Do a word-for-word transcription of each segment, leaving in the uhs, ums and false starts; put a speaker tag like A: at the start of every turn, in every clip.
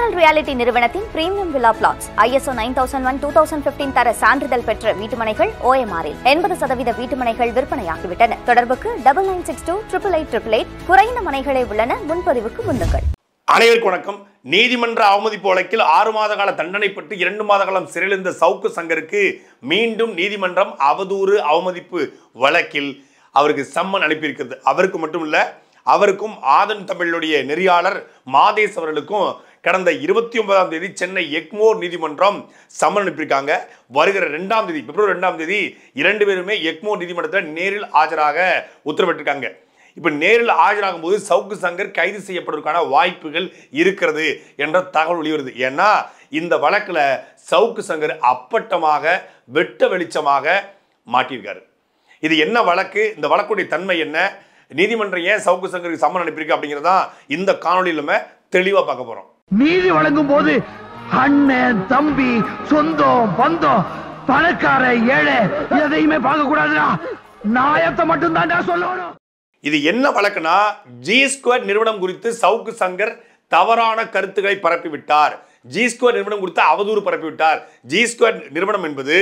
A: Mineral reality நிறுவனத்தின் premium villa plots ISO nine thousand one two thousand fifteen தர சான்றிதழ் பெற்ற வீட்டுமனைகள் ஓஎம்ஆரில் எண்பது சதவீத வீட்டுமனைகள் விற்பனையாகிவிட்டன. தொடர்புக்கு double nine six two triple eight triple eight. குறைந்த மனைகளே உள்ளன. முன்பதிவுக்கு முன்னுங்கள்.
B: அனைவருக்கும் வணக்கம். நீதிமன்ற அவமதிப்பு வழக்கில் ஆறு மாத கால தண்டனை பெற்று இரண்டு மாத காலம் சிறையில் இருந்த சவுக்கு சங்கருக்கு மீண்டும் நீதிமன்றம் அவதூறு அவமதிப்பு வழக்கில் அவருக்கு சம்மன் அனுப்பியிருக்கிறது. அவருக்கு மட்டும் இல்ல, அவருக்கும் ஆதன் தமிழுடைய நெறியாளர் மாதேஷ் அவர்களுக்கும் கடந்த இருபத்தி ஒன்பதாம் தேதி சென்னை எக்மோர் நீதிமன்றம் சம்மன் அனுப்பியிருக்காங்க. வருகிற இரண்டாம் தேதி பிப்ரவரி இரண்டாம் தேதி இரண்டு பேருமே எக்மோர் நீதிமன்றத்தில் நேரில் ஆஜராக உத்தரவிட்டிருக்காங்க. இப்ப நேரில் ஆஜராகும் போது சவுக்கு சங்கர் கைது செய்யப்படுவதற்கான வாய்ப்புகள் இருக்கிறது என்ற தகவல் வெளிவருது. ஏன்னா இந்த வழக்குல சவுக்கு சங்கர் அப்பட்டமாக வெட்ட வெளிச்சமாக மாட்டியிருக்காரு. இது என்ன வழக்கு, இந்த வழக்குடைய தன்மை என்ன, நீதிமன்றம் ஏன் சவுக்கு சங்கருக்கு சம்மன் அனுப்பியிருக்கு அப்படிங்கிறதா இந்த காணொலியில நம்ம தெளிவா பார்க்க போறோம்.
C: நீதி வழங்கும் போது அண்ணன் தம்பி சொந்தம் பந்தம் பணக்கார ஏழை எதையுமே பார்க்க கூடாதுடா, நியாயத்தை மட்டும் தான் சொல்லணும்.
B: இது என்ன வழக்குனா, ஜி ஸ்கொயர் நிறுவனம் குறித்து சவுக்கு சங்கர் தவறான கருத்துக்களை பரப்பிவிட்டார். ஜி ஸ்கொயர் நிறுவனம் குறித்து அவதூறு பரப்பிவிட்டார். ஜி ஸ்கொயர் நிறுவனம் என்பது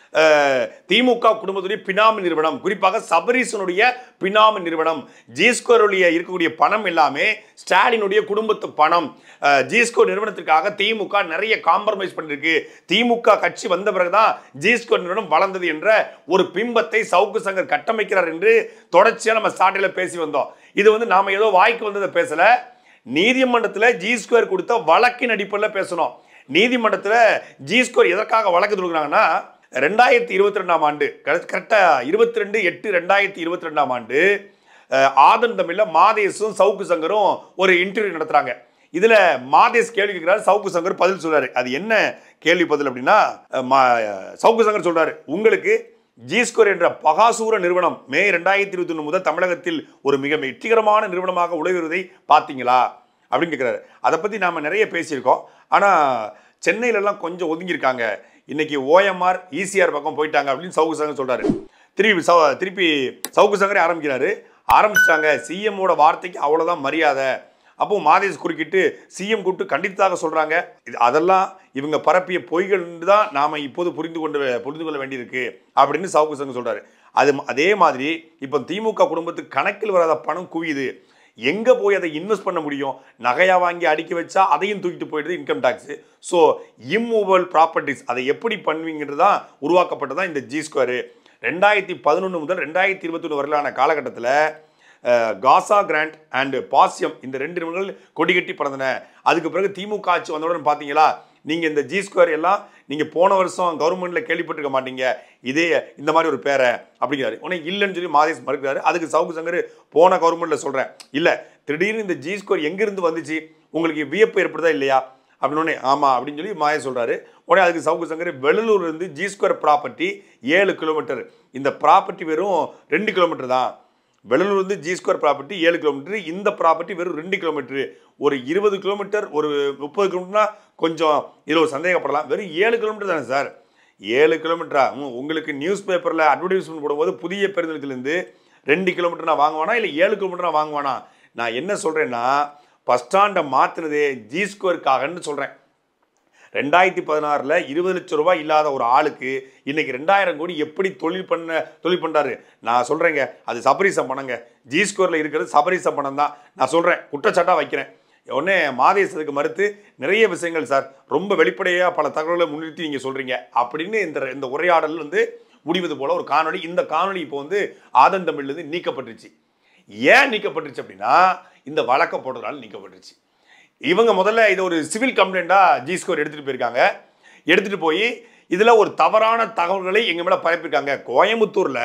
B: திமுக குடும்பத்துடைய பினாமி நிறுவனம், குறிப்பாக சபரீசனுடைய பினாமி நிறுவனம். ஜி ஸ்கொயருடைய இருக்கக்கூடிய பணம் எல்லாமே ஸ்டாலினுடைய குடும்பத்து பணம். ஜி ஸ்கொயர் நிறுவனத்திற்காக திமுக நிறைய காம்ப்ரமைஸ் பண்ணிருக்கு. திமுக கட்சி வந்த பிறகுதான் ஜி ஸ்கொயர் நிறுவனம் வளர்ந்தது என்ற ஒரு பிம்பத்தை சவுக்கு சங்கர் கட்டமைக்கிறார் என்று தொடர்ச்சியா நம்ம சாட்டையில பேசி வந்தோம். இது வந்து நாம ஏதோ வாய்க்கு வந்ததை பேசல, நீதிமன்றத்தில் ஜி ஸ்கொயர் கொடுத்த வழக்கின் அடிப்படையில் பேசணும். நீதிமன்றத்தில் ஜி ஸ்கொயர் எதற்காக வழக்கு தொடுக்கிறாங்கன்னா, ரெண்டாயிரத்தி இருபத்தி ரெண்டாம் ஆண்டு கரெக்டா இருபத்தி ரெண்டு எட்டு ரெண்டாயிரத்தி இருபத்தி ரெண்டாம் ஆண்டு ஆதன் தமிழ்ல மாதேஷும் சவுக்கு சங்கரும் ஒரு இன்டர்வியூ நடத்துறாங்க. இதுல மாதேஷ் கேள்வி கேட்கிறாரு, சவுக்கு சங்கர் பதில் சொல்றாரு. அது என்ன கேள்வி பதில் அப்படின்னா, சவுக்கு சங்கர் சொல்றாரு, உங்களுக்கு ஜி ஸ்கொயர் என்ற பகாசூர நிறுவனம் மே ரெண்டாயிரத்தி இருபத்தி ஒன்று முதல் தமிழகத்தில் ஒரு மிக வெற்றிகரமான நிறுவனமாக உலகுவதை பார்த்தீங்களா அப்படின்னு கேட்கிறாரு. அதை பத்தி நாம நிறைய பேசியிருக்கோம். ஆனா சென்னையில எல்லாம் கொஞ்சம் ஒதுங்கியிருக்காங்க, இன்னைக்கு ஓஎம்ஆர் இசிஆர் பக்கம் போயிட்டாங்க அப்படின்னு சவுக்கு சங்கர் சொல்றாரு. திருப்பி திருப்பி சவுக்கு சங்கரே ஆரம்பிக்கிறாரு. ஆரம்பிச்சிட்டாங்க, சிஎம்மோட வார்த்தைக்கு அவ்வளவுதான் மரியாதை. அப்போ மாதேஷ் குறுக்கிட்டு சிஎம் கூப்பிட்டு கண்டித்தாக சொல்றாங்க. இது அதெல்லாம் இவங்க பரப்பிய பொய்கள் தான் நாம இப்போது புரிந்து கொண்டு புரிந்து கொள்ள வேண்டியிருக்கு அப்படின்னு சவுக்கு சங்கர் சொல்றாரு. அது அதே மாதிரி இப்போ திமுக குடும்பத்துக்கு கணக்கில் வராத பணம் குவியுது, எங்க போய் அதை இன்வெஸ்ட் பண்ண முடியும்? நகையா வாங்கி அடுக்கி வச்சா அதையும் தூக்கிட்டு போயிடுது income tax. So immovable properties அதை எப்படி பண்ணுவீங்கிறது தான் உருவாக்கப்பட்டதான் இந்த ஜி ஸ்கொயரு. ரெண்டாயிரத்தி பதினொன்று முதல் ரெண்டாயிரத்தி இருபத்தி ஒன்று வரையிலான காலகட்டத்தில் காசா கிராண்ட் அண்ட் பாசியம் இந்த ரெண்டு நிறுவனங்கள் கொடி கட்டி பறந்தன. அதுக்கு பிறகு திமுக ஆட்சி வந்தவுடன் பார்த்தீங்களா, நீங்கள் இந்த ஜி ஸ்கொயர் எல்லாம் நீங்கள் போன வருஷம் கவர்மெண்ட்டில் கேள்விப்பட்டிருக்க மாட்டீங்க, இதே இந்த மாதிரி ஒரு பேரை அப்படிங்கிறாரு. உடனே இல்லைன்னு சொல்லி மாதேஷ் மறுக்கிறாரு. அதுக்கு சவுக்கு சங்கர் போன கவர்மெண்ட்டில் சொல்கிறேன், இல்லை திடீர்னு இந்த ஜி ஸ்கொயர் எங்கேருந்து வந்துச்சு, உங்களுக்கு வியப்பு ஏற்படுதா இல்லையா அப்படின்னு. ஆமாம் அப்படின்னு சொல்லி மாதேஷ் சொல்கிறாரு. உடனே அதுக்கு சவுக்கு சங்கர், வெள்ளலூர்லேருந்து ஜி ஸ்கொயர் ப்ராப்பர்ட்டி ஏழு கிலோமீட்டர், இந்த ப்ராப்பர்ட்டி வெறும் ரெண்டு கிலோமீட்டர் தான். வெள்ளலூர் வந்து ஜி ஸ்கொயர் ப்ராப்பர்ட்டி ஏழு கிலோமீட்டர், இந்த ப்ராப்பர்ட்டி வெறும் ரெண்டு கிலோமீட்டர். ஒரு இருபது கிலோமீட்டர் ஒரு முப்பது கிலோமீட்டர்னா கொஞ்சம் இதில் ஒரு சந்தேகப்படலாம். வெறும் ஏழு கிலோமீட்டர் தானே சார், ஏழு கிலோமீட்டரா? உங்களுக்கு நியூஸ் பேப்பரில் அட்வர்டைஸ்மெண்ட் போடும்போது புதிய பேருந்துலேருந்து ரெண்டு கிலோமீட்டர்னா வாங்குவானா இல்லை ஏழு கிலோமீட்டர்னா வாங்குவானா? நான் என்ன சொல்கிறேன்னா, பஸ் ஸ்டாண்டை மாற்றினதே ஜி ஸ்கொயருக்காகன்னு சொல்கிறேன். ரெண்டாயிரத்தி பதினாறுல இருபது லட்சம் ரூபாய் இல்லாத ஒரு ஆளுக்கு இன்னைக்கு ரெண்டாயிரம் கோடி எப்படி தொழில் பண்ண தொழில் பண்ணுறாரு? நான் சொல்கிறேங்க, அது சபரீசம் பணங்க. ஜி ஸ்கொயரில் இருக்கிறது சபரீசம் பணம் தான். நான் சொல்கிறேன், குற்றச்சாட்டாக வைக்கிறேன். உடனே மாதேஷத்துக்கு மறுத்து நிறைய விஷயங்கள் சார் ரொம்ப வெளிப்படையாக பல தகவல்களை முன்னிறுத்தி நீங்கள் சொல்கிறீங்க அப்படின்னு இந்த இந்த உரையாடல் வந்து முடிவது போல ஒரு காணொலி. இந்த காணொலி இப்போ வந்து ஆதன் தமிழ்லேருந்து நீக்கப்பட்டுருச்சு. ஏன் நீக்கப்பட்டுருச்சு அப்படின்னா, இந்த வழக்க போடுறதுனால நீக்கப்பட்டுருச்சு. இவங்க முதல்ல இதை ஒரு சிவில் கம்ப்ளைண்ட்டாக ஜி ஸ்கொயர் எடுத்துகிட்டு போயிருக்காங்க. எடுத்துகிட்டு போய் இதில் ஒரு தவறான தகவல்களை எங்கள் மேலே பரப்பியிருக்காங்க. கோயம்புத்தூரில்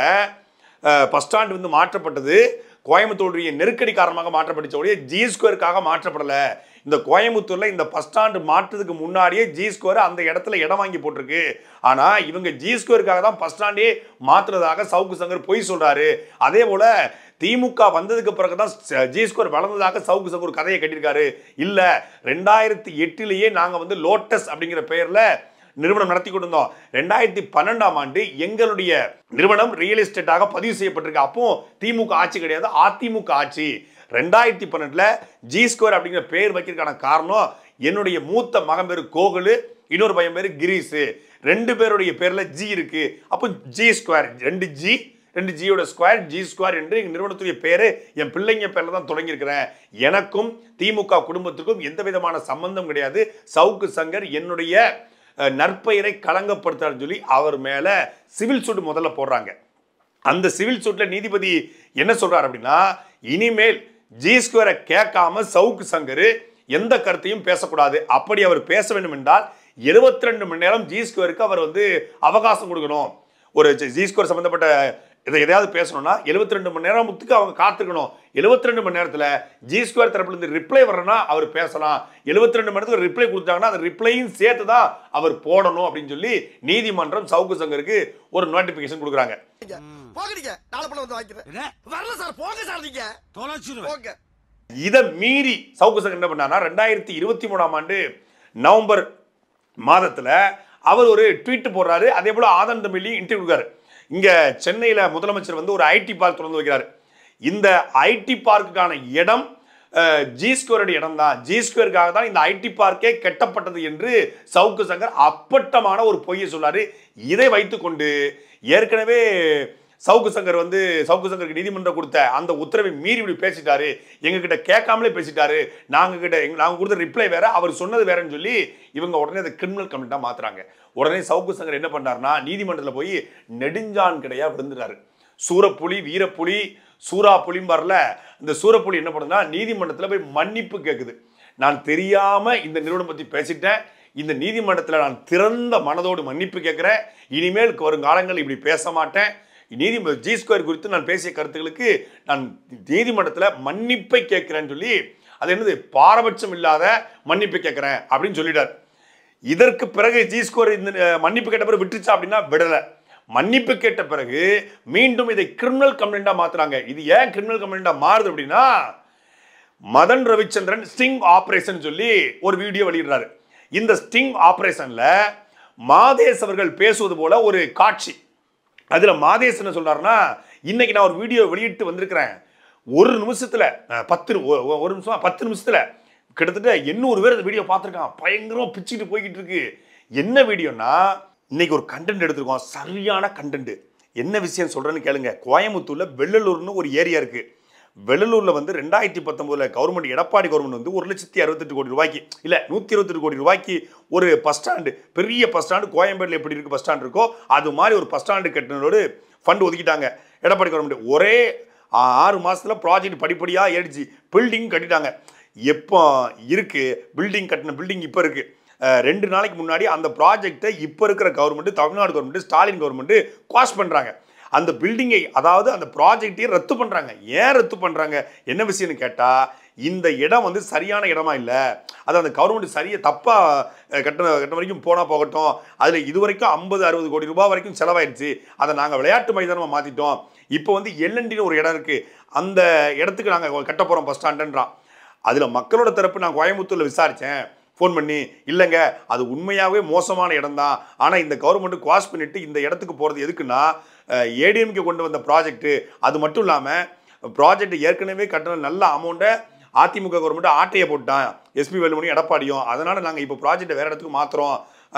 B: பஸ் ஸ்டாண்ட் வந்து மாற்றப்பட்டது கோயம்புத்தூருடைய நெருக்கடி காரணமாக மாற்றப்பட்டுச்ச ஒழிய ஜி ஸ்கொயருக்காக மாற்றப்படலை. இந்த கோயம்புத்தூரில் இந்த பஸ் ஸ்டாண்டு மாற்றத்துக்கு முன்னாடியே ஜி ஸ்கொயர் அந்த இடத்துல இடம் வாங்கி போட்டிருக்கு. ஆனால் இவங்க ஜி ஸ்கொயருக்காக தான் பஸ் ஸ்டாண்டே மாற்றுறதாக சவுக்கு சங்கர் பொய் சொல்கிறாரு. அதே போல் திமுக வந்ததுக்கு பிறகுதான் ஜி ஸ்கொயர் வளர்ந்ததாக சவுக்கு சங்கர் ஒரு கதையை கட்டியிருக்காரு. இல்லை, ரெண்டாயிரத்தி எட்டுலேயே நாங்கள் வந்து லோட்டஸ் அப்படிங்கிற பெயரில் நிறுவனம் நடத்தி கொண்டிருந்தோம். ரெண்டாயிரத்தி பன்னெண்டாம் ஆண்டு எங்களுடைய நிறுவனம் ரியல் எஸ்டேட்டாக பதிவு செய்யப்பட்டிருக்கு. அப்போ திமுக ஆட்சி கிடையாது, அதிமுக ஆட்சி. ரெண்டாயிரத்தி பன்னெண்டுல ஜி ஸ்கொயர் அப்படிங்கிற பேர் வைக்கிறதுக்கான காரணம் என்னுடைய மூத்த மகன் பேரு கோகுலு, இன்னொரு பையன் பேரு கிரீஸ், ரெண்டு பேருடைய பேர்ல ஜி இருக்கு. அப்போ ஜி ஸ்கொயர், ரெண்டு ஜி ரெண்டு ஜியோட ஸ்கொயர் ஜி ஸ்கொயர் என்று எங்கள் நிறுவனத்துடைய பேரு என் பிள்ளைங்க பேர்ல தான் தொடங்கி இருக்கிறேன். எனக்கும் திமுக குடும்பத்திற்கும் எந்த விதமான சம்பந்தம் கிடையாது. சவுக்கு சங்கர் என்னுடைய நற்பெயரை களங்கப்படுத்தான்னு சொல்லி அவர் மேல சிவில் சூட் முதல்ல போடுறாங்க. அந்த சிவில் சூட்ல நீதிபதி என்ன சொல்றாரு அப்படின்னா, இனிமேல் ஜி ஸ்கொயரை கேட்காம சவுக்கு சங்கர் எந்த கருத்தையும் பேசக்கூடாது. அப்படி அவர் பேச வேண்டும் என்றால் எழுபத்தி ரெண்டு மணி நேரம் ஜி ஸ்கொயருக்கு அவர் வந்து அவகாசம் கொடுக்கணும். ஒரு ஜி ஸ்கொயர் சம்பந்தப்பட்ட இதை எதையாவது பேசணும்னா எழுபத்தி ரெண்டு மணி நேரத்துக்கு அவங்க காத்திருக்கணும். எழுபத்தி ரெண்டு மணி நேரத்தில் ஜி ஸ்கொயர் தரப்புல இருந்து ரிப்ளை வரணும்னா அவர் பேசலாம். எழுபத்தி ரெண்டு மணி நேரத்துக்கு ரிப்ளை கொடுத்தாங்கன்னா அந்த ரிப்ளையும் சேர்த்து தான் அவர் போடணும் அப்படின்னு சொல்லி நீதிமன்றம் சவுக்கு சங்கருக்கு ஒரு நோட்டிபிகேஷன் கொடுக்குறாங்க. இதை மீறி சவுக்கு சங்கர் என்ன பண்ணாருன்னா ரெண்டாயிரத்தி இருபத்தி மூணாம் ஆண்டு நவம்பர் மாதத்துல அவர் ஒரு ட்வீட் போடுறாரு. அதே போல ஆதன் தமிழ் இன்டர்வியூ கொடுக்காரு. இங்க சென்னையில முதலமைச்சர் வந்து ஒரு ஐடி பார்க் திறந்து வைக்கிறாரு. இந்த ஐடி பார்க்குக்கான இடம் ஜி ஸ்கொயர் இடம் தான். ஜி ஸ்கொயருக்காக தான் இந்த ஐடி பார்க்கே கட்டப்பட்டது என்று சவுக்கு சங்கர் அப்பட்டமான ஒரு பொய்யை சொன்னாரு. இதை வைத்துக்கொண்டு ஏற்கனவே சவுக்கு சங்கர் வந்து சவுக்கு சங்கருக்கு நீதிமன்றம் கொடுத்த அந்த உத்தரவை மீறி இப்படி பேசிட்டாரு, எங்க கிட்ட கேட்காமலே பேசிட்டாரு, நாங்க கிட்ட நாங்க கொடுத்த ரிப்ளை வேற, அவர் சொன்னது வேறன்னு சொல்லி இவங்க உடனே அதை கிரிமினல் கம்ப்ளைண்டா மாத்துறாங்க. உடனே சவுக்கு சங்கர் என்ன பண்ணாருன்னா நீதிமன்றத்தில் போய் நெடுஞ்சான் கிடையா விழுந்துறாரு. சூரப்புலி வீரப்புலி சூறா புலியும் வரல. இந்த சூரப்புலி என்ன பண்ணுதுன்னா நீதிமன்றத்தில் போய் மன்னிப்பு கேட்குது. நான் தெரியாம இந்த நிறுவனம் பத்தி பேசிட்டேன், இந்த நீதிமன்றத்தில் நான் திறந்த மனதோடு மன்னிப்பு கேட்கிறேன், இனிமேல் வருங்காலங்கள் இப்படி பேச மாட்டேன், நீதி ஜி ஸ்கொயர் குறித்து நான் பேசிய கருத்துக்களுக்கு நான் நீதிமன்றத்தில் மன்னிப்பை கேட்கிறேன்னு சொல்லி அது என்னது பாரபட்சம் இல்லாத மன்னிப்பு கேட்கிறேன் அப்படின்னு சொல்லிட்டார். இதற்கு பிறகு ஜி ஸ்கொயர் இந்த மன்னிப்பு கேட்ட பிறகு விட்டுச்சா அப்படின்னா விடலை. மன்னிப்பு கேட்ட பிறகு மீண்டும் இதை கிரிமினல் கம்ப்ளைண்டா மாத்துறாங்க. இது ஏன் கிரிமினல் கம்ப்ளைண்டா மாறுது அப்படின்னா மதன் ரவிச்சந்திரன் ஸ்டிங் ஆபரேஷன் சொல்லி ஒரு வீடியோ வெளியிடுறாரு. இந்த ஸ்டிங் ஆபரேஷன்ல மாதேஷ் அவர்கள் பேசுவது போல ஒரு காட்சி. அதுல மாதேஷ் என்ன சொல்றாருன்னா, இன்னைக்கு நான் ஒரு வீடியோ வெளியிட்டு வந்திருக்கிறேன், ஒரு நிமிஷத்துல பத்து ஒரு நிமிஷம் பத்து நிமிஷத்துல கிட்டத்தட்ட எண்ணூறு பேர் அந்த வீடியோ பார்த்துருக்கான், பயங்கரமா பிச்சுட்டு போய்கிட்டு இருக்கு. என்ன வீடியோனா இன்னைக்கு ஒரு கண்டென்ட் எடுத்திருக்கோம், சரியான கண்டென்ட். என்ன விஷயம் சொல்றேன்னு கேளுங்க. கோயம்புத்தூர்ல வெள்ளலூர்னு ஒரு ஏரியா இருக்கு. வெள்ளலூர்ல வந்து ரெண்டாயிரத்தி பத்தொன்பதுல கவர்மெண்ட் எடப்பாடி கவர்மெண்ட் வந்து ஒரு லட்சத்தி அறுபத்தெட்டு கோடி ரூபாய்க்கு இல்ல நூத்தி இருபத்தெட்டு கோடி ரூபாய்க்கு ஒரு பஸ் ஸ்டாண்டு, பெரிய பஸ் ஸ்டாண்டு கோயம்பேடுல எப்படி இருக்கு பஸ் ஸ்டாண்ட் இருக்கோ அது மாதிரி ஒரு பஸ் ஸ்டாண்டு கட்டினோடு ஃபண்ட் ஒதுக்கிட்டாங்க எடப்பாடி கவர்மெண்ட். ஒரே ஆறு மாசத்துல ப்ராஜெக்ட் படிப்படியா ஏறிச்சு, பில்டிங் கட்டிட்டாங்க. எப்போ இருக்கு பில்டிங் கட்டின பில்டிங் இப்போ இருக்கு. ரெண்டு நாளைக்கு முன்னாடி அந்த ப்ராஜெக்டை இப்போ இருக்கிற government Tamil Nadu government Stalin government quash பண்றாங்க. அந்த பில்டிங்கை அதாவது அந்த ப்ராஜெக்டையே ரத்து பண்றாங்க. ஏன் ரத்து பண்றாங்க என்ன விஷயம்னு கேட்டா, இந்த இடம் வந்து சரியான இடமா இல்லை, அது அந்த கவர்மெண்ட் சரியா தப்பா கட்ட கட்ட வரைக்கும் போனா போகட்டும், அதுல இது வரைக்கும் ஐம்பது அறுபது கோடி ரூபாய் வரைக்கும் செலவாயிடுச்சு, அதை நாங்கள் விளையாட்டு மைதானமாக மாத்திட்டோம். இப்போ வந்து எல்என்டின்னு ஒரு இடம் இருக்கு, அந்த இடத்துக்கு நாங்கள் கட்ட போறோம் பஸ் ஸ்டாண்டுன்றான். அதுல மக்களோட தரப்பு நான் கோயம்புத்தூர்ல விசாரிச்சேன் ஃபோன் பண்ணி, இல்லைங்க அது உண்மையாகவே மோசமான இடம் தான், ஆனால் இந்த கவர்மெண்ட் குவாஷ் பண்ணிட்டு இந்த இடத்துக்கு போகிறது எதுக்குன்னா ஏடிஎம்கே கொண்டு வந்த ப்ராஜெக்ட், அது மட்டும் இல்லாமல் ப்ராஜெக்ட் ஏற்கனவே கட்டின நல்ல அமௌண்ட்டை அதிமுக கவர்மெண்ட் ஆட்டையை போட்டான் எஸ்பி வேலுமணி எடப்பாடியும், அதனால் நாங்கள் இப்போ ப்ராஜெக்டை வேறு இடத்துக்கு மாற்றுறோம்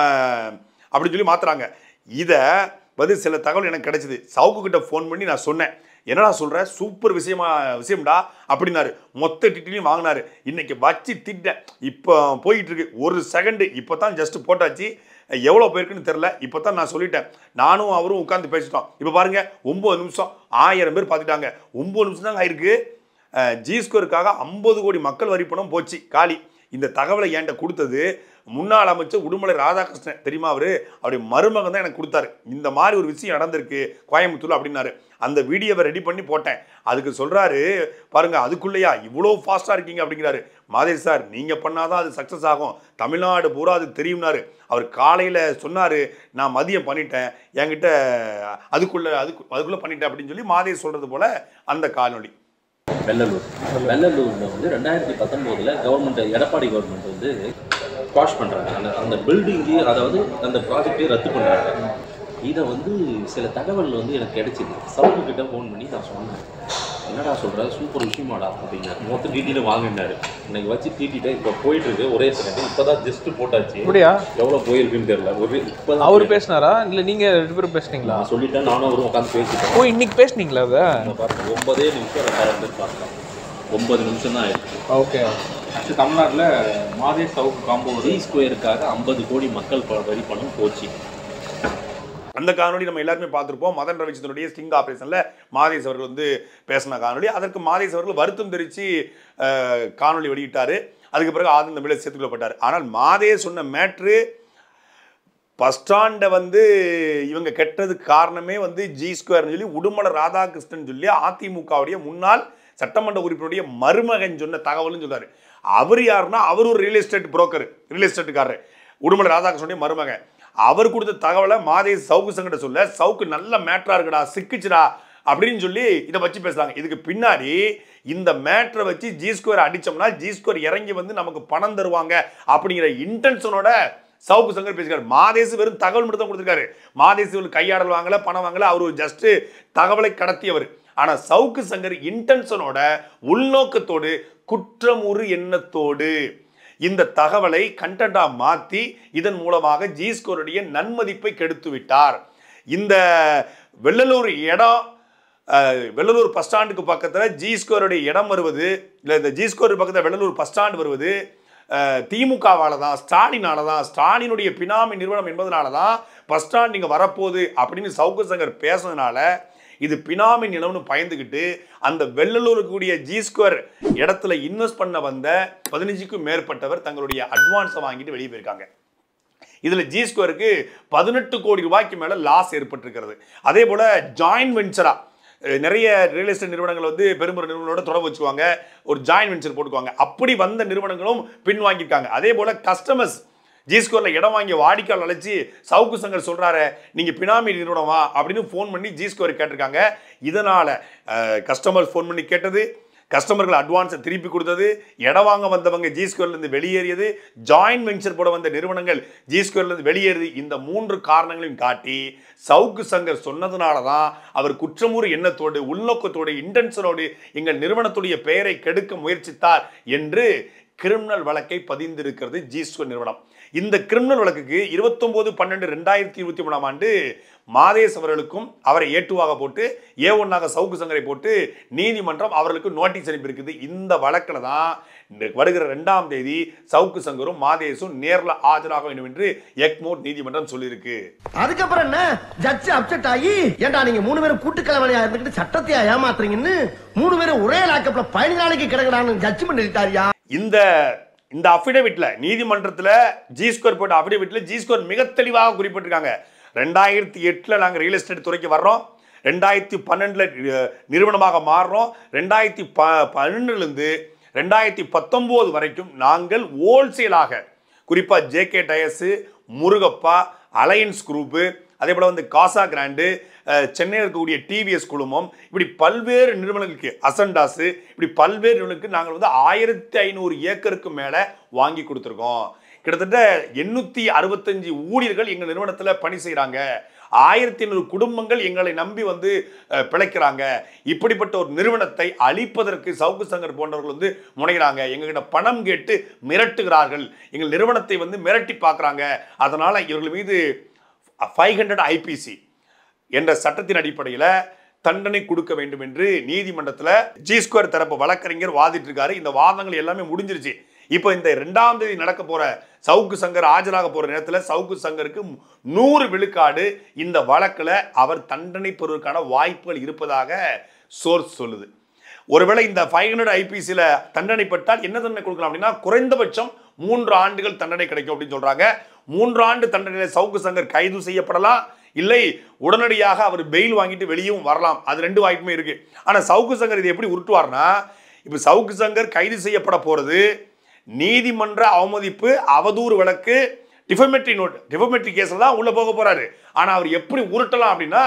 B: அப்படின்னு சொல்லி மாற்றுறாங்க. இதை வந்து சில தகவல் எனக்கு கிடைச்சிது. சவுக்கு கிட்ட ஃபோன் பண்ணி நான் சொன்னேன், என்னடா சொல்ற சூப்பர் விஷயமா விஷயம்டா அப்படின்னாரு. மொத்த டிட்டிலையும் வாங்கினாரு. இன்னைக்கு வச்சு திட்ட இப்போ போயிட்டு இருக்கு. ஒரு செகண்ட் இப்போ தான் ஜஸ்ட் போட்டாச்சு, எவ்வளோ போயிருக்குன்னு தெரில. இப்போ தான் நான் சொல்லிட்டேன், நானும் அவரும் உட்காந்து பேசிட்டோம். இப்போ பாருங்க ஒன்பது நிமிஷம் ஆயிரம் பேர் பார்த்துட்டாங்க. ஒன்பது நிமிஷம் தாங்க ஆயிருக்கு. ஜி ஸ்கொயருக்காக ஐம்பது கோடி மக்கள் வரி பணம் போச்சு காலி. இந்த தகவலை என்கிட்ட கொடுத்தது முன்னாள் அமைச்சர் உடுமலை ராதாகிருஷ்ணன், தெரியுமா அவரு, அவருடைய மருமகன் தான் எனக்கு கொடுத்தாரு. இந்த மாதிரி ஒரு விஷயம் நடந்திருக்கு கோயம்புத்தூர்ல அப்படின்னாரு. அந்த வீடியோவை ரெடி பண்ணி போட்டேன். அதுக்கு சொல்றாரு பாருங்க, அதுக்குள்ளேயா இவ்வளோ ஃபாஸ்டா இருக்கீங்க அப்படிங்கிறாரு. மாதேஷ் சார் நீங்க பண்ணாதான் அது சக்சஸ் ஆகும், தமிழ்நாடு பூரா அது தெரியும்னாரு. அவர் காலையில சொன்னாரு, நான் மதியம் பண்ணிட்டேன், என்கிட்ட அதுக்குள்ள அதுக்கு அதுக்குள்ள பண்ணிட்டேன் அப்படின்னு சொல்லி மாதேஷ் சொல்றது போல அந்த காணொலி.
D: வெள்ளலூர் வெள்ளலூர்ல வந்து ரெண்டாயிரத்தி பத்தொன்பதுல கவர்மெண்ட் எடப்பாடி கவர்மெண்ட் வந்து குவாஷ் பண்றாங்க. அந்த அந்த பில்டிங்கு அதாவது அந்த ப்ராஜெக்டே ரத்து பண்றாங்க. இதை வந்து சில தகவல் வந்து எனக்கு கிடைச்சிது. சவுக்கு கிட்ட ஃபோன் பண்ணி நான் சொன்னேன், என்னடா சொல்கிற சூப்பர் விஷயமாடா அப்படின்னாரு. மொத்தம் டீட்டெயிலும் வாங்கினாரு. இன்னைக்கு வச்சு தீட்டிட்டு இப்போ போயிட்டு இருக்கு ஒரே செகண்ட். இப்போ தான் ஜஸ்ட் போட்டாச்சு. அப்படியா? எவ்வளோ போயிருக்குன்னு தெரியல. ஒரு இப்போ
E: அவர் பேசினாரா இல்லை நீங்கள் ரெண்டு பேரும் பேசுனீங்களா?
D: நான் சொல்லிட்டேன், நானும் அவரும் உட்காந்து பேசிட்டேன்.
E: ஓ இன்னைக்கு பேசுனீங்களா? அதை
D: பாருங்க, ஒன்பதே நிமிஷம் ரெண்டாயிரம் பேர் பார்க்கலாம். ஒன்பது நிமிஷம் தான் ஆயிடுச்சு.
E: ஓகே. ஆக்சுவலி தமிழ்நாட்டில் மாதே சவுக்கு காம்போ
D: ஜி ஸ்கொயருக்காக ஐம்பது கோடி மக்கள் வரி பணம் போச்சு.
B: அந்த காணொலி நம்ம எல்லாருமே பார்த்துருப்போம். மதன் ரவிச்சந்திரனுடைய ஸ்டிங் ஆபரேஷனில் மாதேஷ் அவர்கள் வந்து பேசின காணொலி. அதற்கு மாதேஷ் அவர்கள் வருத்தம் தெரிவித்து காணொலி வெளியிட்டார். அதுக்கு பிறகு ஆதன் தமிழில் சேர்த்துக்கொள்ளப்பட்டார். ஆனால் மாதேஷ் சொன்ன மேட்ரு பஸ் ஸ்டாண்டை வந்து இவங்க கெட்டதுக்கு காரணமே வந்து ஜி ஸ்கொயர்னு சொல்லி உடுமலை ராதாகிருஷ்ணன் சொல்லி அதிமுகவுடைய முன்னாள் சட்டமன்ற உறுப்பினருடைய மருமகன் சொன்ன தகவல்னு சொல்றாரு. அவர் யாருன்னா அவர் ஒரு ரியல் எஸ்டேட் புரோக்கர், ரியல் எஸ்டேட்டுக்காரர், உடுமலை ராதாகிருஷ்ணனுடைய மருமகன். அவர் கொடுத்த தகவலை மாதேஷ் சவுக்கு சங்கிட்ட சொல்ல சவுக்கு நல்ல மேட்ரா இருக்குடா, சிக்கிச்சுடா அப்படின்னு சொல்லி இதை வச்சு பேசுறாங்க. இதுக்கு பின்னாடி இந்த மேட்ரை வச்சு ஜி ஸ்கொயர் அடிச்சோம்னா ஜி ஸ்கொயர் இறங்கி வந்து நமக்கு பணம் தருவாங்க அப்படிங்கிற இன்டென்ஷனோட சவுக்கு சங்கர் பேசிக்காரு. மாதேஷ் வெறும் தகவல் மட்டும் தான் கொடுத்துருக்காரு. மாதேஷ் கையாடல் வாங்கல, பணம் வாங்கல, அவர் ஜஸ்ட் தகவலை கடத்தியவர். ஆனா சவுக்கு சங்கர் இன்டென்ஷனோட, உள்நோக்கத்தோடு, குற்றமுறு எண்ணத்தோடு இந்த தகவலை கண்டென்ட்டா மாற்றி இதன் மூலமாக ஜி ஸ்கொயருடைய நன்மதிப்பை கெடுத்து விட்டார். இந்த வெள்ளலூர் இடம், வெள்ளலூர் பஸ் ஸ்டாண்டுக்கு பக்கத்தில் ஜி ஸ்கொயருடைய இடம் வருவது, இல்லை இந்த ஜி ஸ்கொயர் பக்கத்தில் வெள்ளலூர் பஸ் ஸ்டாண்டு வருவது திமுகவால தான், ஸ்டாலினால தான், ஸ்டாலினுடைய பினாமி நிறுவனம் என்பதனால தான் பஸ் ஸ்டாண்ட் நீங்கள் வரப்போகுது அப்படின்னு சவுக்கு சங்கர் பேசுனதுனால இது பினாமி நிலம்னு பயந்துக்கிட்டு அந்த வெள்ளலூருக்கு கூடிய ஜி ஸ்கொயர் இடத்துல இன்வெஸ்ட் பண்ண வந்த பதினஞ்சுக்கும் மேற்பட்டவர் தங்களுடைய அட்வான்ஸை வாங்கிட்டு வெளியே போயிருக்காங்க. இதுல ஜி ஸ்கொயருக்கு பதினெட்டு கோடி ரூபாய்க்கு மேல லாஸ் ஏற்பட்டிருக்கிறது. அதே போல ஜாயின்ட் வெஞ்சரா நிறைய ரியல் எஸ்டேட் நிறுவனங்கள் வந்து பெரும்பெரும் நிறுவனங்களோட தொடர்பு வச்சுக்குவாங்க, ஒரு ஜாயின்ட் வெஞ்சர் போட்டுக்குவாங்க. அப்படி வந்த நிறுவனங்களும் பின் வாங்கியிருக்காங்க. அதே போல கஸ்டமர்ஸ் ஜி ஸ்கொயர்ல இடம் வாங்கிய வாடிக்கையாளர் அழைச்சி சவுக்கு சங்கர் சொல்றாரு நீங்க பினாமி நிறுவனமா அப்படின்னு போன் பண்ணி ஜி ஸ்கொயர் கேட்டிருக்காங்க. இதனால கஸ்டமர் போன் பண்ணி கேட்டது, கஸ்டமர்கள் அட்வான்ஸை திருப்பி கொடுத்தது, இடம் வாங்க வந்தவங்க ஜி ஸ்கொயர்ல இருந்து வெளியேறியது, ஜாயின்ட் வெஞ்சர் போட வந்த நிறுவனங்கள் ஜி ஸ்கொயர்ல இருந்து வெளியேறியது, இந்த மூன்று காரணங்களையும் காட்டி சவுக்கு சங்கர் சொன்னதுனால தான் அவர் குற்றமுறு எண்ணத்தோடு, உள்நோக்கத்தோடு, இன்டென்ஷனோடு எங்கள் நிறுவனத்துடைய பெயரை கெடுக்க முயற்சித்தார் என்று கிரிமினல் வழக்கை பதிந்திருக்கிறது ஜி ஸ்கொயர் நிறுவனம். இந்த கிரிமினல் வழக்குக்கு இருபத்தி ஒன்பது பன்னெண்டு ரெண்டாயிரத்தி இருபத்தி மூணாம் ஆண்டு மாதேஷ் அவர்களுக்கும் அவரை ஏட்டுவாக போட்டு ஏ ஒன்னாக சவுக்கு சங்கரை போட்டு நீதிமன்றம் அவர்களுக்கு நோட்டீஸ் அனுப்பியிருக்குது. இந்த வழக்கில் தான் வருகிற ரெண்டாம் தேதி சவுக்கு சங்கரும் மாதேஷும் நேரில் ஆஜராக வேண்டும் என்று எக்மோர் நீதிமன்றம் சொல்லியிருக்கு.
C: அதுக்கப்புறம் என்ன ஜட்ஜ் அப்செட் ஆகி ஏண்டா நீங்க மூணு பேரும் கூட்டுக்கிழமையா இருந்துகிட்டு சட்டத்தையா ஏமாத்துறீங்கன்னு மூணு பேரும் ஒரே லாக்கப்ல பதினஞ்சு நாளைக்கு கிடக்குறான்னு ஜட்ஜ்மெண்ட் எழுதிட்டாரியா.
B: இந்த இந்த அஃபிடவிட்ல நீதிமன்றத்தில் ஜி ஸ்கொயர் போட்ட அஃபிடவிட்ல ஜி ஸ்கொயர் மிக தெளிவாக குறிப்பிட்டிருக்காங்க. ரெண்டாயிரத்தி எட்டுல நாங்கள் ரியல் எஸ்டேட் துறைக்கு வர்றோம், ரெண்டாயிரத்தி பன்னெண்டுல நிறுவனமாக மாறுறோம், ரெண்டாயிரத்தி ப பன்னெண்டுல இருந்து ரெண்டாயிரத்தி பத்தொன்பது வரைக்கும் நாங்கள் ஹோல்சேலாக குறிப்பாக J K tyres, Murugappa, alliance group, அதே போல வந்து காசா கிராண்டு, சென்னையில் இருக்கக்கூடிய டிவிஎஸ் குழுமம், இப்படி பல்வேறு நிறுவனங்களுக்கு அசண்டாஸ், இப்படி பல்வேறு நிறுவனங்களுக்கு நாங்கள் வந்து ஆயிரத்தி ஐநூறு ஏக்கருக்கு மேலே வாங்கி கொடுத்துருக்கோம். கிட்டத்தட்ட எண்ணூற்றி அறுபத்தஞ்சு ஊழியர்கள் எங்கள் நிறுவனத்தில் பணி செய்கிறாங்க, ஆயிரத்தி ஐநூறு குடும்பங்கள் எங்களை நம்பி வந்து பிழைக்கிறாங்க. இப்படிப்பட்ட ஒரு நிறுவனத்தை அழிப்பதற்கு சவுக்கு சங்கர் போன்றவர்கள் வந்து முனைகிறாங்க, எங்ககிட்ட பணம் கேட்டு மிரட்டுகிறார்கள், எங்கள் நிறுவனத்தை வந்து மிரட்டி பார்க்குறாங்க. அதனால் இவர்கள் மீது ஃபைவ் ஹண்ட்ரட் ஐபிசி என்ற சட்டத்தின் அடிப்படையில் தண்டனை கொடுக்க வேண்டும் என்று நீதிமன்றத்தில் ஜி ஸ்கொயர் தரப்பு வழக்கறிஞர் வாதிட்டு இருக்காரு. இந்த வாதங்கள் எல்லாமே முடிஞ்சிருச்சு. இப்போ இந்த ரெண்டாம் தேதி நடக்க போற சவுக்கு சங்கர் ஆஜராக போற நேரத்தில் சவுக்கு சங்கருக்கு நூறு விழுக்காடு இந்த வழக்கில் அவர் தண்டனை பெறுவதற்கான வாய்ப்புகள் இருப்பதாக சோர்ஸ் சொல்லுது. ஒருவேளை இந்த ஃபைவ் ஹண்ட்ரட் ஐபிசியில் தண்டனை பெற்றால் என்ன தண்டனை கொடுக்கலாம் அப்படின்னா குறைந்தபட்சம் மூன்று ஆண்டுகள் தண்டனை கிடைக்கும் அப்படின்னு சொல்றாங்க. மூன்று ஆண்டு தண்டனையில் சவுக்கு சங்கர் கைது செய்யப்படலாம், இல்லை உடனடியாக அவர் பெயில் வாங்கிட்டு வெளியும் வரலாம். அது ரெண்டு வாய்ப்புமே இருக்கு. ஆனால் சவுக்கு சங்கர் இதை எப்படி உருட்டுவார்னா, இப்போ சவுக்கு சங்கர் கைது செய்யப்பட போறது நீதிமன்ற அவமதிப்பு அவதூறு வழக்கு டிஃபமேட்டரி நோட் டிஃபமேட்டரி கேஸில் தான் உள்ள போக போறாரு. ஆனால் அவர் எப்படி உருட்டலாம் அப்படின்னா,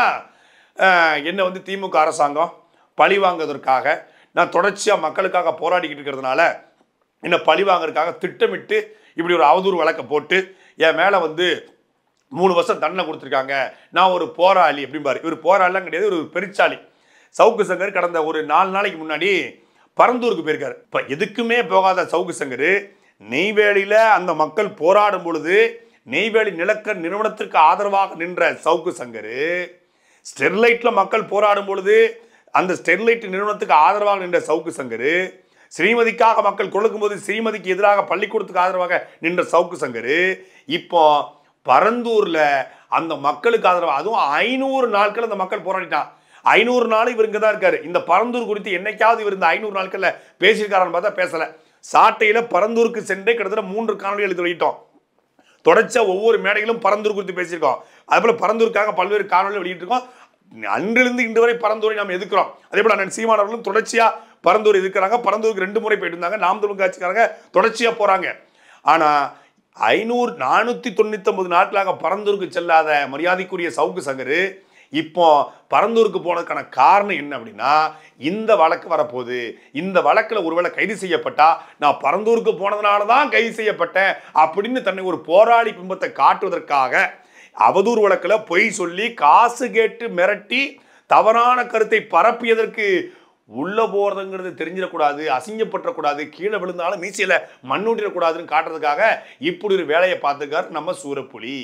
B: என்ன வந்து திமுக அரசாங்கம் பழி வாங்குவதற்காக நான் தொடர்ச்சியாக மக்களுக்காக போராடிக்கிட்டு இருக்கிறதுனால என்ன பழி வாங்குறதுக்காக திட்டமிட்டு இப்படி ஒரு அவதூறு வழக்கை போட்டு என் மேலே வந்து மூணு வருஷம் தண்டனை கொடுத்துருக்காங்க, நான் ஒரு போராளி அப்படிம்பாரு. இவர் போராளிலாம் கிடையாது, ஒரு பெருச்சாளி. சவுக்கு சங்கர் கடந்த ஒரு நாலு நாளைக்கு முன்னாடி பரந்தூருக்கு போயிருக்காரு. இப்போ எதுக்குமே போகாத சவுக்கு சங்கர் நெய்வேலியில் அந்த மக்கள் போராடும் பொழுது நெய்வேலி நிலக்கர் நிறுவனத்திற்கு ஆதரவாக நின்ற சவுக்கு சங்கர், ஸ்டெர்லைட்டில் மக்கள் போராடும் பொழுது அந்த ஸ்டெர்லைட் நிறுவனத்துக்கு ஆதரவாக நின்ற சவுக்கு சங்கர், ஸ்ரீமதிக்காக மக்கள் கொடுக்கும் போது ஸ்ரீமதிக்கு எதிராக பள்ளிக்கூடத்துக்கு ஆதரவாக நின்ற சவுக்கு சங்கர், இப்போ பரந்தூர்ல அந்த மக்களுக்கு ஆதரவாக, அதுவும் ஐநூறு நாட்கள் அந்த மக்கள் போராடிட்டான். ஐநூறு நாள் இவர் இங்கே தான் இருக்காரு. இந்த பரந்தூர் குறித்து என்னைக்காவது இவர் இந்த ஐநூறு நாட்கள்ல பேசியிருக்காரான்னு பார்த்தா பேசல. சாட்டையில பரந்தூருக்கு சென்றே கிட்டத்தட்ட மூன்று காணொலி எழுதி வெளியிட்டோம். தொடர்ச்சியா ஒவ்வொரு மேடைகளும் பரந்தூர் குறித்து பேசியிருக்கோம். அதே போல பரந்தூருக்காக பல்வேறு காணொலி வெளியிட்டிருக்கோம். அன்றிலிருந்து இன்று வரை பரந்தூரை நாம் எதிர்க்கிறோம். அதே போல அண்ணன் சீமானவர்களும் தொடர்ச்சியா பரந்தூர் எதிர்க்கிறாங்க. பரந்தூருக்கு ரெண்டு முறை போயிட்டு இருந்தாங்க. நாம் தமிழ் கட்சிக்காரங்க தொடர்ச்சியா போறாங்க. ஆனா ஐநூறு நானூத்தி தொண்ணூத்தி ஒன்பது நாட்களாக பரந்தூருக்கு செல்லாத மரியாதைக்குரிய சவுக்கு சங்கர் இப்போ பரந்தூருக்கு போனதுக்கான காரணம் என்ன அப்படின்னா, இந்த வழக்கு வரப்போகுது. இந்த வழக்கில் ஒருவேளை கைது செய்யப்பட்டா நான் பரந்தூருக்கு போனதுனால தான் கைது செய்யப்பட்டேன் அப்படின்னு தன்னை ஒரு போராளி பிம்பத்தை காட்டுவதற்காக அவதூறு வழக்கில் பொய் சொல்லி காசு கேட்டு மிரட்டி தவறான கருத்தை பரப்பியதற்கு உள்ள போறதுங்கிறது தெரிஞ்சிடக்கூடாது, அசிங்கப்பற்றக்கூடாது, கீழே விழுந்தாலும் மீசையில மண்ணூட்டிடக்கூடாதுன்னு காட்டுறதுக்காக இப்படி ஒரு வேலையை பார்த்துக்காரு நம்ம சூரப்புலி.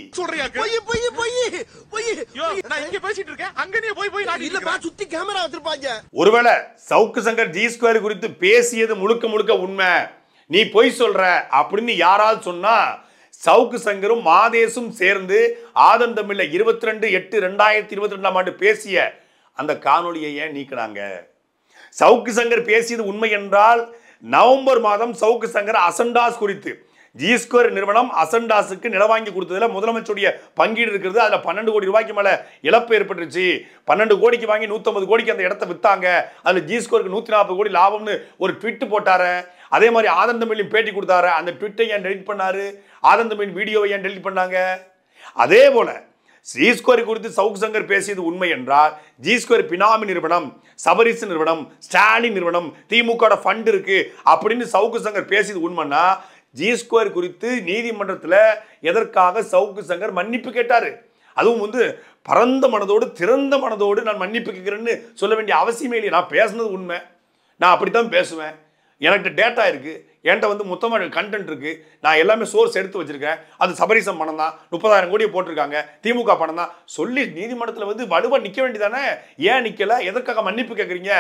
B: ஒருவேளை சவுக்கு சங்கர் ஜி ஸ்கொயர் குறித்து பேசியது முழுக்க முழுக்க உண்மை, நீ பொய் சொல்ற அப்படின்னு யாராவது சொன்னா சவுக்கு சங்கரும் மாதேசும் சேர்ந்து ஆதன் தமிழ்ல இருபத்தி ரெண்டு எட்டு ரெண்டாயிரத்தி இருபத்தி ரெண்டாம் ஆண்டு பேசிய அந்த காணொலியை ஏன் நீக்கினாங்க? சவுக்கு சங்கர் பேசியது உண்மை என்றால் நவம்பர் மாதம் சவுக்கு சங்கர் அசண்டாஸ் குறித்து ஜி ஸ்கொயர் நிறுவனம் அசண்டாஸுக்கு நில வாங்கி கொடுத்ததுல முதலமைச்சருடைய பங்கீடு இருக்கிறது. அதுல பன்னெண்டு கோடி ரூபாய்க்கு மேல இழப்பு ஏற்பட்டுருச்சு. பன்னெண்டு கோடிக்கு வாங்கி நூத்தி ஐம்பது கோடிக்கு அந்த இடத்தை வித்தாங்க. அதுல ஜி ஸ்கொயருக்கு நூத்தி நாற்பது கோடி லாபம்னு ஒரு ட்விட் போட்டாரு. அதே மாதிரி ஆதன் தமிழையும் பேட்டி கொடுத்தாரு. அந்த ட்விட்டை ஏன் டெலிட் பண்ணாரு? ஆதன் தமிழ் வீடியோவை ஏன் டெலிட் பண்ணாங்க? அதே போல ஜி ஸ்கொயர் குறித்து சவுக்கு சங்கர் பேசியது உண்மை என்றால் ஜி ஸ்கொயர் பினாமி நிறுவனம், சபரிஸ் நிறுவனம், ஸ்டாலின் நிறுவனம், திமுக ஃபண்ட் இருக்கு அப்படின்னு சவுக்கு சங்கர் பேசியது உண்மைன்னா ஜி ஸ்கொயர் குறித்து நீதிமன்றத்தில் எதற்காக சவுக்கு சங்கர் மன்னிப்பு கேட்டாரு? அதுவும் வந்து பரந்த மனதோடு திறந்த மனதோடு நான் மன்னிப்பு கேட்கிறேன்னு சொல்ல வேண்டிய அவசியமே இல்லை. நான் பேசுனது உண்மை, நான் அப்படித்தான் பேசுவேன், எனக்கு டேட்டா இருக்கு, என்கிட்ட வந்து மொத்தமாக கண்டென்ட் இருக்கு, நான் எல்லாமே சோர்ஸ் எடுத்து வச்சிருக்கேன், அது சபரிசம் பணம் தான், முப்பதாயிரம் கோடியை போட்டிருக்காங்க, திமுக பணம் தான் சொல்லி நீதிமன்றத்தில் வந்து வலுவாக நிற்க வேண்டியதானே? ஏன் நிற்கல? எதற்காக மன்னிப்பு கேட்குறீங்க?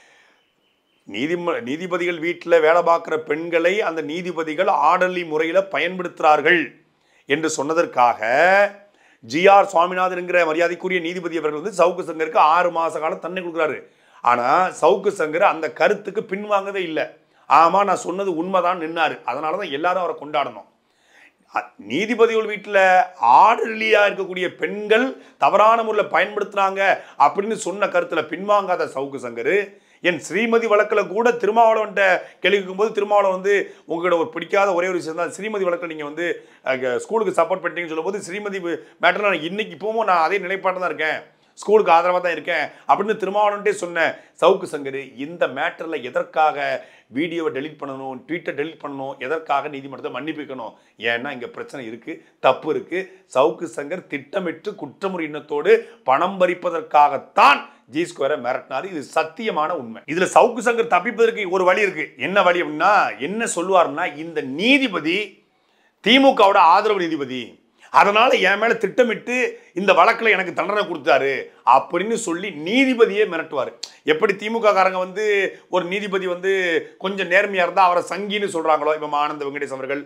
B: நீதிம நீதிபதிகள் வீட்டில் வேலை பார்க்குற பெண்களை அந்த நீதிபதிகள் ஆர்டர்லி முறையில் பயன்படுத்துகிறார்கள் என்று சொன்னதற்காக ஜி ஆர் சுவாமிநாதன் என்கிற மரியாதைக்குரிய நீதிபதி அவர்கள் வந்து சவுக்கு சங்கருக்கு ஆறு மாத காலம் தண்டனை கொடுக்குறாரு. ஆனால் சவுக்கு சங்கர் அந்த கருத்துக்கு பின்வாங்கவே இல்லை. ஆமா, நான் சொன்னது உண்மைதான் நின்னாரு. அதனால தான் எல்லாரும் அவரை கொண்டாடணும். நீதிபதிகள் வீட்டில் ஆர்டர்லியா இருக்கக்கூடிய பெண்கள் தவறான முறையில் பயன்படுத்துறாங்க அப்படின்னு சொன்ன கருத்துல பின்வாங்காத சவுக்கு சங்கர் என் ஸ்ரீமதி வழக்கில் கூட திருமாவளவன்ட்ட கேள்விக்கும் போது திருமாவளவன் வந்து உங்களோட ஒரு பிடிக்காத ஒரே ஒரு விஷயம் தான், ஸ்ரீமதி வழக்கில் நீங்கள் வந்து ஸ்கூலுக்கு சப்போர்ட் பண்ணிட்டீங்கன்னு சொல்லும்போது ஸ்ரீமதி மேட்டர் நான் இன்னைக்கு இப்பவும் நான் அதே நிலைப்பாடு தான் இருக்கேன், ஸ்கூலுக்கு ஆதரவாக தான் இருக்கேன் அப்படின்னு திருமாவளவன்ட்டே சொன்ன சவுக்கு சங்கர் இந்த மேட்டரில் எதற்காக வீடியோவை டெலிட் பண்ணணும், ட்வீட்டை டெலிட் பண்ணணும், எதற்காக நீதிமன்றத்தை மன்னிப்பிக்கணும்? ஏன்னா இங்கே பிரச்சனை இருக்குது, தப்பு இருக்குது. சவுக்கு சங்கர் திட்டமிட்டு குற்றமுறை எண்ணத்தோடு பணம் பறிப்பதற்காகத்தான் ஜி ஸ்கொயரை மிரட்டினார். இது சத்தியமான உண்மை. இதில் சவுக்கு சங்கர் தப்பிப்பதற்கு ஒரு வழி இருக்குது. என்ன வழி அப்படின்னா, என்ன சொல்லுவாருன்னா, இந்த நீதிபதி திமுகவோட ஆதரவு நீதிபதி, அதனால என் மேல திட்டமிட்டு இந்த வழக்கில் எனக்கு தண்டனை கொடுத்தாரு அப்படின்னு சொல்லி நீதிபதியே மிரட்டுவார். எப்படி திமுக காரங்க வந்து ஒரு நீதிபதி வந்து கொஞ்சம் நேர்மையா இருந்தால் அவரை சங்கின்னு சொல்றாங்களோ, இப்போ ஆனந்த வெங்கடேஷ் அவர்கள்,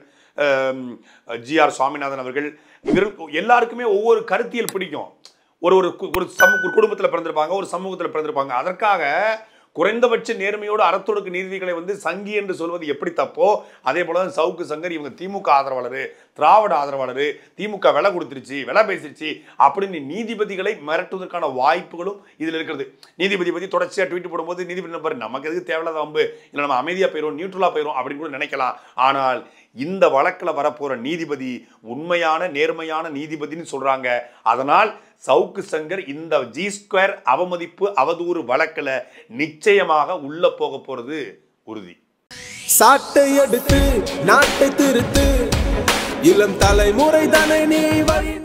B: ஜி ஆர் சுவாமிநாதன் அவர்கள், இவர்கள் எல்லாருக்குமே ஒவ்வொரு கருத்தியல் பிடிக்கும். ஒரு ஒரு சமூக குடும்பத்தில் பிறந்திருப்பாங்க, ஒரு சமூகத்தில் பிறந்திருப்பாங்க. அதற்காக குறைந்தபட்ச நேர்மையோடு அறத்தொடுக்கு நீதிகளை வந்து சங்கி என்று சொல்வது எப்படி தப்போ அதே போல தான் சவுக்கு சங்கர் இவங்க திமுக ஆதரவாளர், திராவிட ஆதரவாளர், திமுக விலை கொடுத்துருச்சு, விலை பேசிருச்சு அப்படின்னு நீதிபதிகளை மிரட்டுவதற்கான வாய்ப்புகளும் இதில் இருக்கிறது. நீதிபதி பற்றி தொடர்ச்சியாக ட்வீட் போடும்போது நீதிபதி நம்பர் நமக்கு எதுக்கு தேவையில்லாத வம்பு, இல்லை நம்ம அமைதியாக போயிடும், நியூட்ரலாக போயிடும் அப்படின்னு கூட நினைக்கலாம். ஆனால் இந்த வழக்கில் வரப்போற நீதிபதி உண்மையான நேர்மையான நீதிபதினு சொல்றாங்க. அதனால் சவுக்கு சங்கர் இந்த ஜி ஸ்கொயர் அவமதிப்பு அவதூறு வழக்கில் நிச்சயமாக உள்ள போக போறது உறுதி.
F: சாட்டை எடுத்து நாட்டை திருத்து, இளம் தலைமுறை தானே நீ வழி